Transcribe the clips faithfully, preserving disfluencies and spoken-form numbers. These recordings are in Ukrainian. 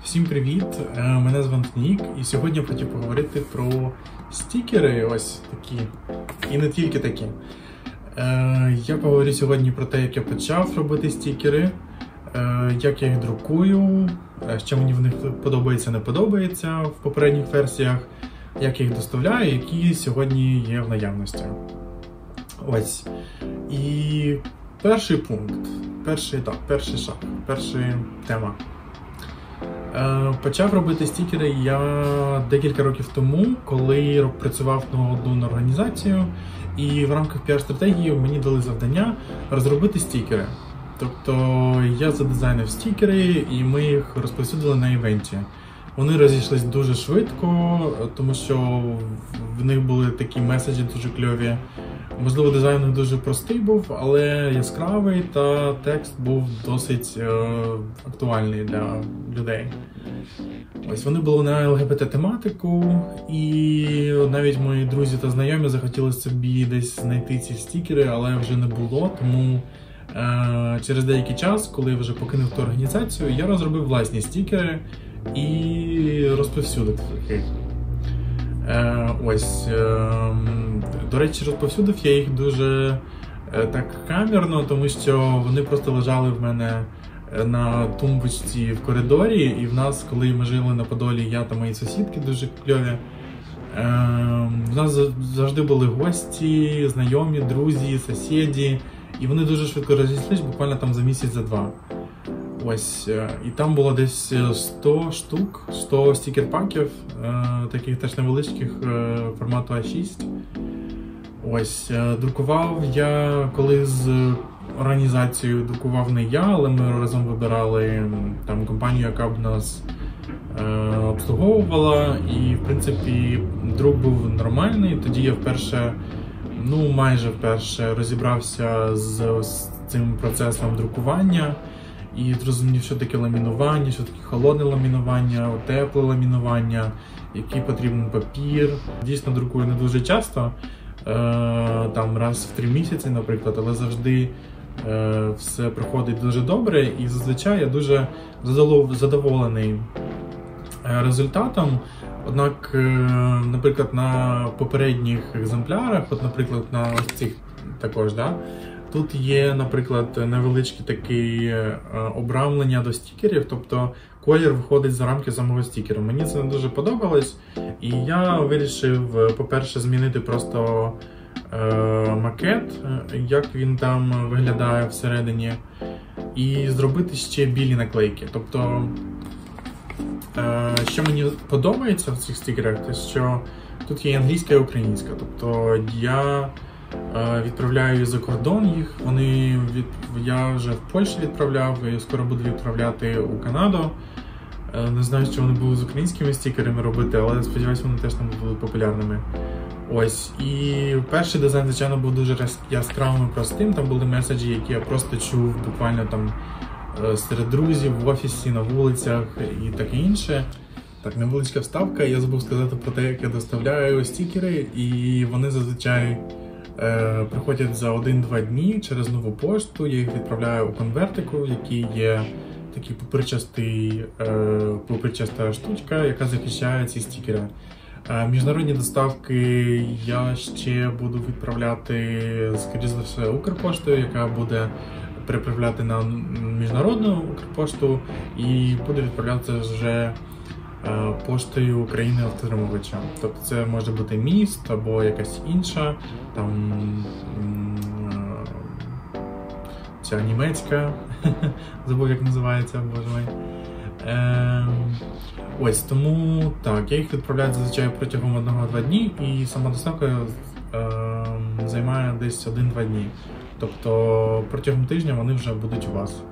Всім привіт! Мене звати Нік, і сьогодні я хотів поговорити про стікери, ось такі, і не тільки такі. Я поговорю сьогодні про те, як я почав робити стікери, як я їх друкую, що мені в них подобається, не подобається в попередніх версіях, як я їх доставляю, які сьогодні є в наявності. Ось. І перший пункт, перший етап, перший шаг, перша тема. Почав робити стікери я декілька років тому, коли працював на одну організацію, і в рамках піар-стратегії мені дали завдання розробити стікери. Тобто я задизайнив стікери і ми їх розповсюдили на івенті. Вони розійшлись дуже швидко, тому що в них були такі меседжі дуже кльові. Можливо, дизайн у них дуже простий був, але яскравий, та текст був досить е, актуальний для людей. Ось вони були на ел ге бе те-тематику, і навіть мої друзі та знайомі захотіли собі десь знайти ці стікери, але вже не було, тому е, через деякий час, коли я вже покинув ту організацію, я розробив власні стікери і розповсюдив їх. Е, ось, е, до речі, розповсюдив я їх дуже е, так камерно, тому що вони просто лежали в мене на тумбочці в коридорі, і в нас, коли ми жили на Подолі, я та мої сусідки дуже кльові, е, в нас завжди були гості, знайомі, друзі, сусіди, і вони дуже швидко розійшлись, буквально там за місяць, за два. Ось, і там було десь сто штук, сто стікер-паків, таких теж невеличких, формату а шість. Ось, друкував я, коли з організацією друкував не я, але ми разом вибирали там компанію, яка б нас е, обслуговувала, і в принципі друк був нормальний. Тоді я вперше, ну майже вперше розібрався з, з цим процесом друкування. І зрозумів, що таке ламінування, що таке холодне ламінування, тепле ламінування, який потрібен папір. Дійсно друкую не дуже часто, там раз в три місяці, наприклад, але завжди все проходить дуже добре, і зазвичай я дуже задоволений результатом. Однак, наприклад, на попередніх екземплярах, от, наприклад, на ось цих також, да, тут є, наприклад, невеличке таке обрамлення до стікерів, тобто колір виходить за рамки самого стікеру. Мені це не дуже подобалось, і я вирішив, по-перше, змінити просто е, макет, як він там виглядає всередині, і зробити ще білі наклейки. Тобто, е, що мені подобається в цих стікерах, те, що тут є англійська і українська. Тобто я відправляю за кордон їх, вони від... я вже в Польщі відправляв, і скоро буду відправляти у Канаду. Не знаю, що вони будуть з українськими стікерами робити, але сподіваюся, вони теж там будуть популярними. Ось, і перший дизайн, звичайно, був дуже яскравим і простим, там були меседжі, які я просто чув буквально там серед друзів, в офісі, на вулицях і таке інше. Так, невеличка вставка, я забув сказати про те, як я доставляю стікери, і вони зазвичай Е, приходять за один-два дні через нову пошту. Я їх відправляю у конвертику, який є такий пупирчастий, е, пупирчаста штучка, яка захищає ці стікери. Е, міжнародні доставки я ще буду відправляти, скоріше за все, Укрпоштою, яка буде переправляти на міжнародну Укрпошту і буде відправлятися вже поштою України-отримувача. Тобто це може бути міст або якась інша, там ця німецька, забув як називається, боже мой. Е, ось, тому так, я їх відправляю зазвичай протягом одного-два дні, і сама доставка е, займає десь один-два дні. Тобто протягом тижня вони вже будуть у вас.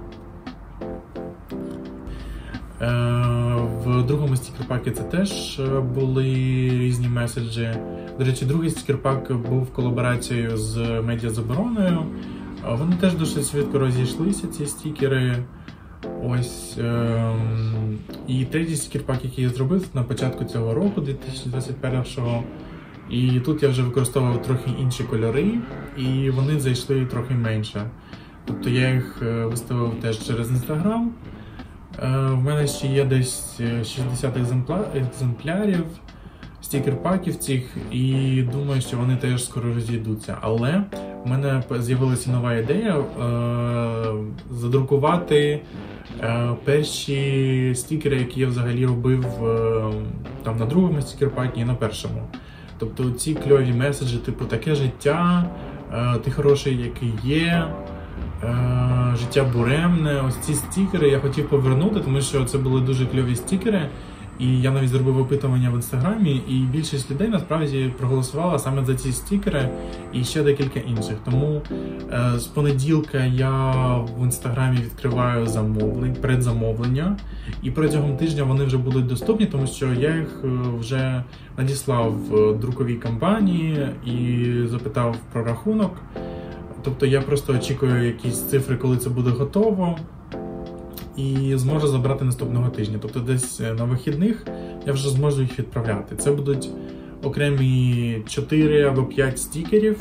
В другому стікер-пакі це теж були різні меседжі. До речі, другий стікер-пак був колаборацією з медіазабороною. Вони теж досить швидко розійшлися, ці стікери. Ось. І третій стікер-пак, який я зробив на початку цього року, дві тисячі двадцять першого. І тут я вже використовував трохи інші кольори, і вони зайшли трохи менше. Тобто я їх виставив теж через Instagram. В мене ще є десь шістдесят екземплярів стікер-паків цих, і думаю, що вони теж скоро розійдуться. Але в мене з'явилася нова ідея е задрукувати е перші стікери, які я взагалі робив е там на другому стікер-пакі і на першому. Тобто ці кльові меседжі, типу таке життя, е ти хороший, який є, е життя буремне. Ось ці стікери я хотів повернути, тому що це були дуже кльові стікери. І я навіть зробив опитування в інстаграмі, і більшість людей насправді проголосувала саме за ці стікери і ще декілька інших. Тому е, з понеділка я в інстаграмі відкриваю замовлень, предзамовлення, і протягом тижня вони вже будуть доступні, тому що я їх вже надіслав в друковій компанії і запитав про рахунок. Тобто я просто очікую якісь цифри, коли це буде готово, і зможу забрати наступного тижня. Тобто десь на вихідних я вже зможу їх відправляти. Це будуть окремі чотири або п'ять стікерів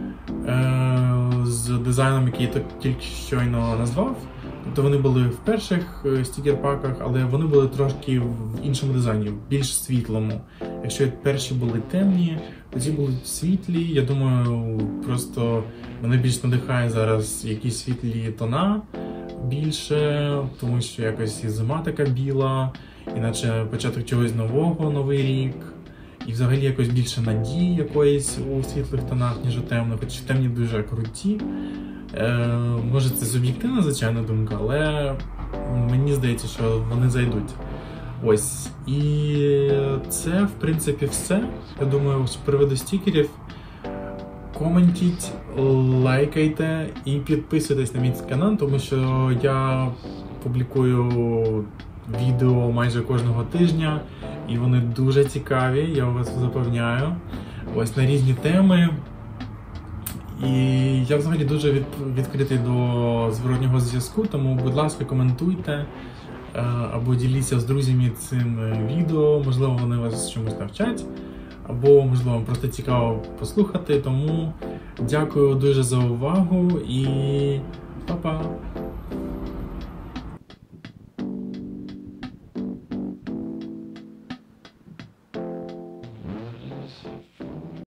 е з дизайном, який я тільки щойно назвав. Тобто вони були в перших стікер-паках, але вони були трошки в іншому дизайні, більш світлому. Якщо перші були темні, то ці були світлі. Я думаю, просто мене більш надихає зараз якісь світлі тона більше, тому що якось і зима така біла, іначе початок чогось нового, новий рік. І взагалі якось більше надії якоїсь у світлих тонах, ніж у темних, хоч темні дуже круті. Е, може це суб'єктивна, звичайна думка, але мені здається, що вони зайдуть. Ось. І це, в принципі, все. Я думаю, з приводу стікерів. Коментіть, лайкайте і підписуйтесь на мій канал, тому що я публікую відео майже кожного тижня, і вони дуже цікаві, я вас запевняю. Ось на різні теми. І я взагалі дуже від, відкритий до зворотнього зв'язку, тому, будь ласка, коментуйте або діліться з друзями цим відео, можливо, вони вас чомусь навчать, або, можливо, вам просто цікаво послухати. Тому дякую дуже за увагу і